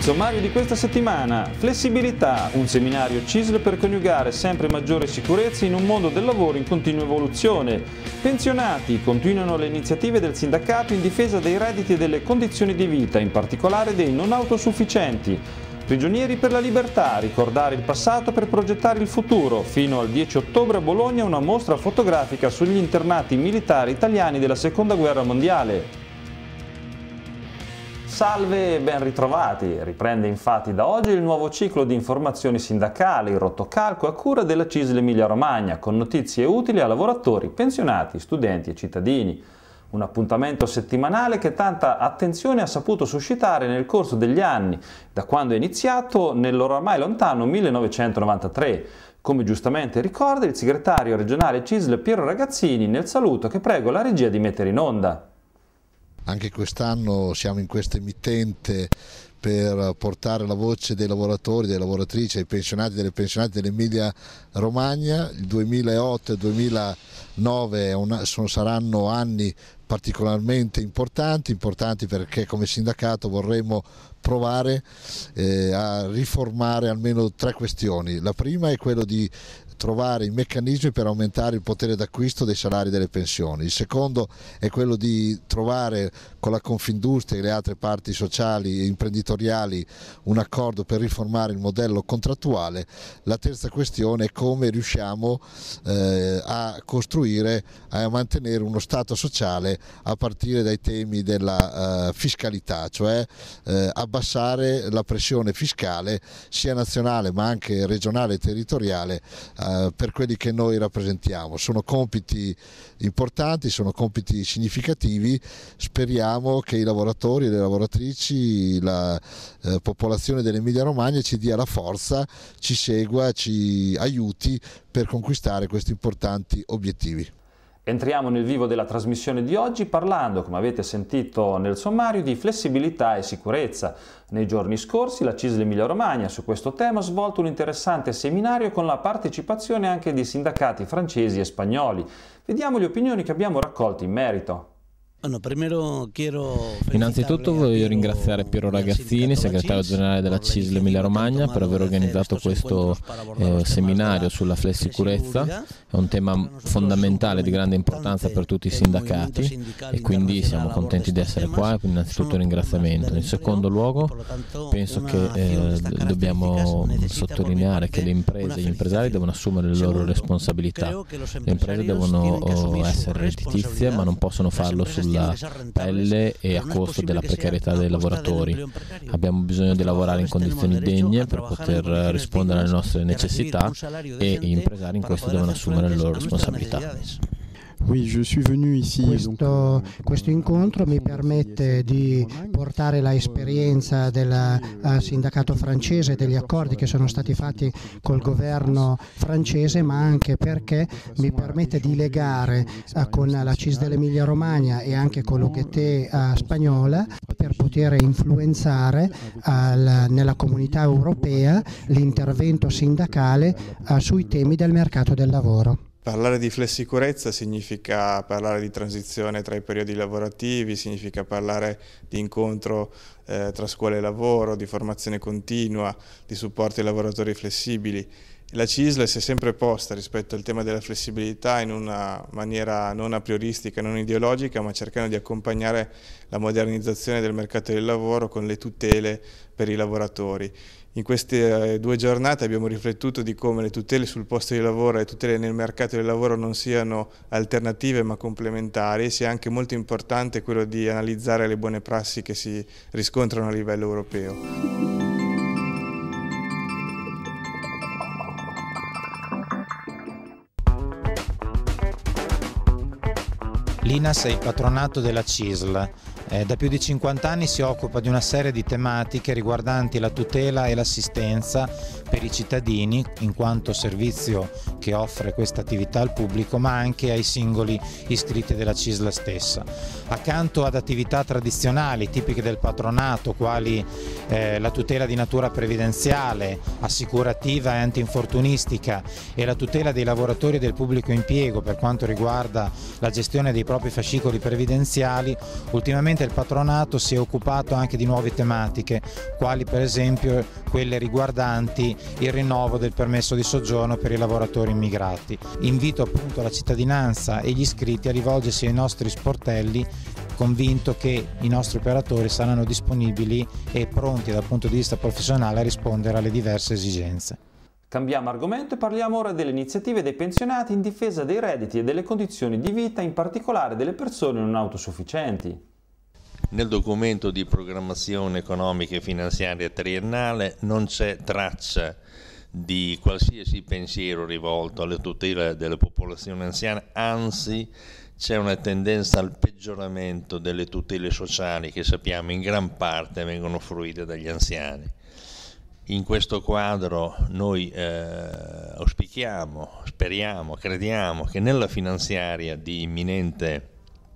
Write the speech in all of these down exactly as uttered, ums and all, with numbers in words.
sommario di questa settimana: flessibilità, un seminario C I S L per coniugare sempre maggiore sicurezza in un mondo del lavoro in continua evoluzione. Pensionati, continuano le iniziative del sindacato in difesa dei redditi e delle condizioni di vita, in particolare dei non autosufficienti. Prigionieri per la libertà, ricordare il passato per progettare il futuro. Fino al dieci ottobre a Bologna una mostra fotografica sugli internati militari italiani della Seconda Guerra Mondiale. Salve e ben ritrovati! Riprende infatti da oggi il nuovo ciclo di informazioni sindacali, il rotocalco a cura della C I S L Emilia Romagna, con notizie utili a lavoratori, pensionati, studenti e cittadini. Un appuntamento settimanale che tanta attenzione ha saputo suscitare nel corso degli anni, da quando è iniziato nell'oramai lontano millenovecentonovantatré. Come giustamente ricorda il segretario regionale C I S L Piero Ragazzini nel saluto che prego la regia di mettere in onda. Anche quest'anno siamo in questa emittente per portare la voce dei lavoratori, delle lavoratrici, dei pensionati e delle pensionate dell'Emilia Romagna. Il duemilaotto e il duemilanove una, sono, saranno anni particolarmente importanti, importanti perché come sindacato vorremmo provare eh, a riformare almeno tre questioni. La prima è quello di trovare i meccanismi per aumentare il potere d'acquisto dei salari e delle pensioni. Il secondo è quello di trovare con la Confindustria e le altre parti sociali e imprenditoriali un accordo per riformare il modello contrattuale. La terza questione è come riusciamo eh, a costruire, a mantenere uno Stato sociale a partire dai temi della uh, fiscalità, cioè eh, abbassare la pressione fiscale sia nazionale ma anche regionale e territoriale uh, per quelli che noi rappresentiamo. Sono compiti importanti, sono compiti significativi. Speriamo che i lavoratori e le lavoratrici, la eh, popolazione dell'Emilia Romagna ci dia la forza, ci segua, ci aiuti per conquistare questi importanti obiettivi. Entriamo nel vivo della trasmissione di oggi parlando, come avete sentito nel sommario, di flessibilità e sicurezza. Nei giorni scorsi la C I S L Emilia Romagna su questo tema ha svolto un interessante seminario con la partecipazione anche di sindacati francesi e spagnoli. Vediamo le opinioni che abbiamo raccolto in merito. Innanzitutto voglio ringraziare Piero Ragazzini, segretario generale della C I S L Emilia Romagna, per aver organizzato questo eh, seminario sulla flessicurezza. È un tema fondamentale di grande importanza per tutti i sindacati e quindi siamo contenti di essere qua e quindi innanzitutto un ringraziamento. In secondo luogo penso che eh, dobbiamo sottolineare che le imprese e gli impresari devono assumere le loro responsabilità. Le imprese devono oh, essere redditizie ma non possono farlo sul la pelle e a costo della precarietà dei lavoratori. Abbiamo bisogno di lavorare in condizioni degne per poter rispondere alle nostre necessità e gli impresari in questo devono assumere le loro responsabilità. Questo, questo incontro mi permette di portare l'esperienza del uh, sindacato francese, degli accordi che sono stati fatti col governo francese, ma anche perché mi permette di legare uh, con la C I S L Emilia Romagna e anche con l'U G T uh, spagnola per poter influenzare uh, la, nella comunità europea l'intervento sindacale uh, sui temi del mercato del lavoro. Parlare di flessicurezza significa parlare di transizione tra i periodi lavorativi, significa parlare di incontro eh, tra scuola e lavoro, di formazione continua, di supporto ai lavoratori flessibili. La C I S L si è sempre posta rispetto al tema della flessibilità in una maniera non a prioristica, non ideologica, ma cercando di accompagnare la modernizzazione del mercato del lavoro con le tutele per i lavoratori. In queste due giornate abbiamo riflettuto di come le tutele sul posto di lavoro e le tutele nel mercato del lavoro non siano alternative ma complementari, e sia anche molto importante quello di analizzare le buone prassi che si riscontrano a livello europeo. L'I N A S è il patronato della C I S L. Eh, da più di cinquanta anni si occupa di una serie di tematiche riguardanti la tutela e l'assistenza per i cittadini, in quanto servizio che offre questa attività al pubblico, ma anche ai singoli iscritti della C I S L stessa. Accanto ad attività tradizionali tipiche del patronato, quali eh, la tutela di natura previdenziale, assicurativa e antinfortunistica e la tutela dei lavoratori del pubblico impiego per quanto riguarda la gestione dei propri fascicoli previdenziali, ultimamente Successivamente il patronato si è occupato anche di nuove tematiche, quali per esempio quelle riguardanti il rinnovo del permesso di soggiorno per i lavoratori immigrati. Invito appunto la cittadinanza e gli iscritti a rivolgersi ai nostri sportelli, convinto che i nostri operatori saranno disponibili e pronti dal punto di vista professionale a rispondere alle diverse esigenze. Cambiamo argomento e parliamo ora delle iniziative dei pensionati in difesa dei redditi e delle condizioni di vita, in particolare delle persone non autosufficienti. Nel documento di programmazione economica e finanziaria triennale non c'è traccia di qualsiasi pensiero rivolto alla tutela della popolazione anziana, anzi c'è una tendenza al peggioramento delle tutele sociali che sappiamo in gran parte vengono fruite dagli anziani. In questo quadro noi eh, auspichiamo, speriamo, crediamo che nella finanziaria di imminente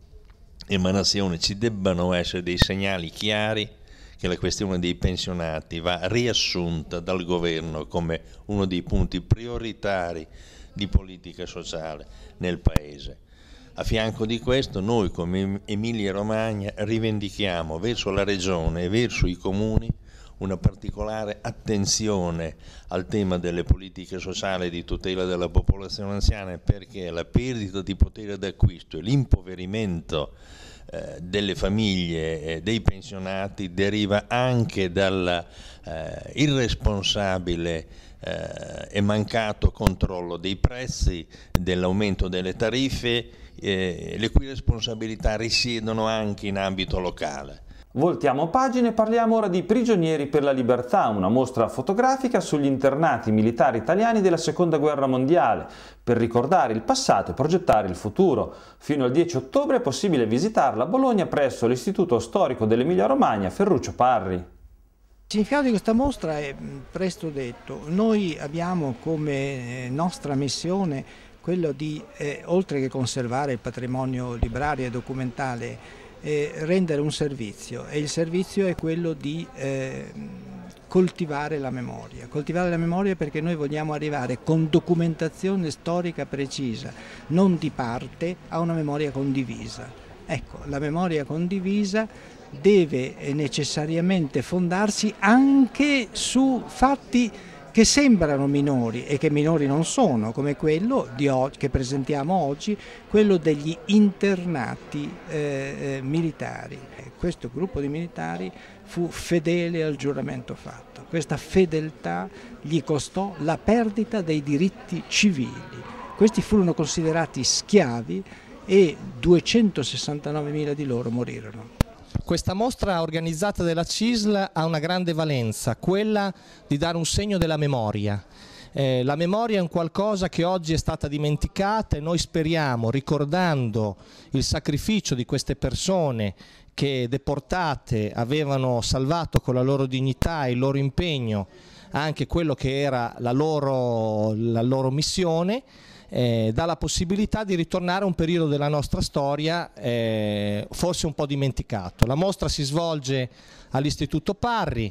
emanazione ci debbano essere dei segnali chiari che la questione dei pensionati va riassunta dal governo come uno dei punti prioritari di politica sociale nel Paese. A fianco di questo noi come Emilia Romagna rivendichiamo verso la Regione e verso i comuni una particolare attenzione al tema delle politiche sociali di tutela della popolazione anziana, perché la perdita di potere d'acquisto e l'impoverimento eh, delle famiglie e dei pensionati deriva anche dal eh, irresponsabile eh, e mancato controllo dei prezzi, dell'aumento delle tariffe, eh, le cui responsabilità risiedono anche in ambito locale. Voltiamo pagina e parliamo ora di Prigionieri per la libertà, una mostra fotografica sugli internati militari italiani della Seconda Guerra Mondiale, per ricordare il passato e progettare il futuro. Fino al dieci ottobre è possibile visitarla a Bologna presso l'Istituto Storico dell'Emilia Romagna Ferruccio Parri. Il significato di questa mostra è presto detto. Noi abbiamo come nostra missione quello di, eh, oltre che conservare il patrimonio librario e documentale, Eh, rendere un servizio, e il servizio è quello di eh, coltivare la memoria. Coltivare la memoria perché noi vogliamo arrivare con documentazione storica precisa, non di parte, a una memoria condivisa. Ecco, la memoria condivisa deve necessariamente fondarsi anche su fatti che sembrano minori e che minori non sono, come quello di oggi, che presentiamo oggi, quello degli internati eh, militari. Questo gruppo di militari fu fedele al giuramento fatto. Questa fedeltà gli costò la perdita dei diritti civili. Questi furono considerati schiavi e duecentosessantanovemila di loro morirono. Questa mostra organizzata dalla C I S L ha una grande valenza, quella di dare un segno della memoria. Eh, la memoria è un qualcosa che oggi è stata dimenticata e noi speriamo, ricordando il sacrificio di queste persone che deportate avevano salvato con la loro dignità e il loro impegno anche quello che era la loro, la loro missione, Eh, dà la possibilità di ritornare a un periodo della nostra storia eh, forse un po' dimenticato. La mostra si svolge all'Istituto Parri,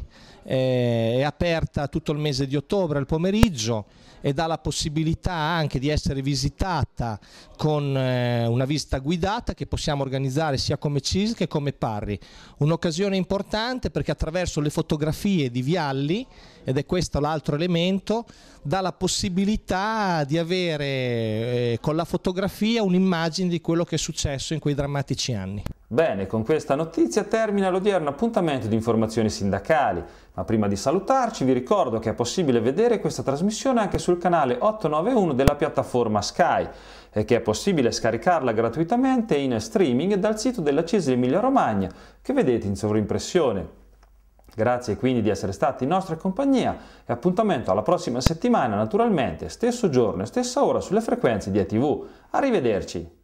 eh, è aperta tutto il mese di ottobre al pomeriggio e dà la possibilità anche di essere visitata con eh, una visita guidata che possiamo organizzare sia come C I S L che come Parri. Un'occasione importante perché attraverso le fotografie di Vialli, ed è questo l'altro elemento, dà la possibilità di avere eh, con la fotografia un'immagine di quello che è successo in quei drammatici anni. Bene, con questa notizia termina l'odierno appuntamento di informazioni sindacali, ma prima di salutarci vi ricordo che è possibile vedere questa trasmissione anche sul canale ottocentonovantuno della piattaforma Sky e che è possibile scaricarla gratuitamente in streaming dal sito della C I S L Emilia Romagna che vedete in sovrimpressione. Grazie quindi di essere stati in nostra compagnia e appuntamento alla prossima settimana, naturalmente, stesso giorno e stessa ora sulle frequenze di E T V. Arrivederci!